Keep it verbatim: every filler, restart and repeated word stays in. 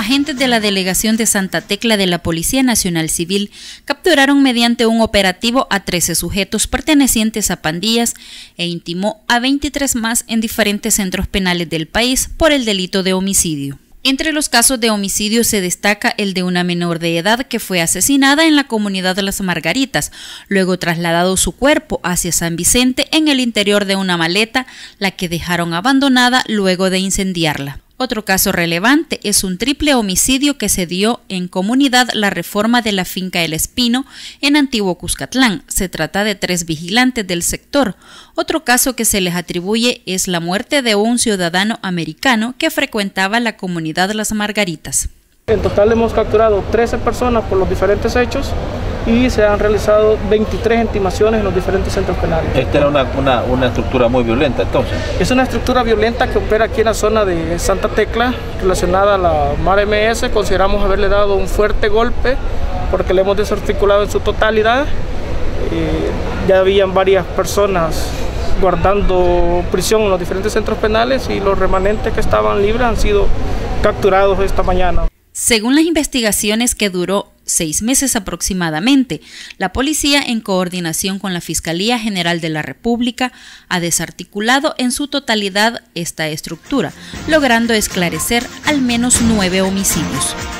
Agentes de la Delegación de Santa Tecla de la Policía Nacional Civil capturaron mediante un operativo a trece sujetos pertenecientes a pandillas e intimó a veintitrés más en diferentes centros penales del país por el delito de homicidio. Entre los casos de homicidio se destaca el de una menor de edad que fue asesinada en la comunidad de Las Margaritas, luego trasladado su cuerpo hacia San Vicente en el interior de una maleta, la que dejaron abandonada luego de incendiarla. Otro caso relevante es un triple homicidio que se dio en Comunidad La Reforma de la Finca El Espino, en Antiguo Cuscatlán. Se trata de tres vigilantes del sector. Otro caso que se les atribuye es la muerte de un ciudadano americano que frecuentaba la comunidad Las Margaritas. En total hemos capturado trece personas por los diferentes hechos y se han realizado veintitrés intimaciones en los diferentes centros penales. Esta era una, una, una estructura muy violenta entonces. Es una estructura violenta que opera aquí en la zona de Santa Tecla, relacionada a la MAR M S. Consideramos haberle dado un fuerte golpe porque le hemos desarticulado en su totalidad. Eh, ya habían varias personas guardando prisión en los diferentes centros penales y los remanentes que estaban libres han sido capturados esta mañana. Según las investigaciones, que duró seis meses aproximadamente, la policía, en coordinación con la Fiscalía General de la República, ha desarticulado en su totalidad esta estructura, logrando esclarecer al menos nueve homicidios.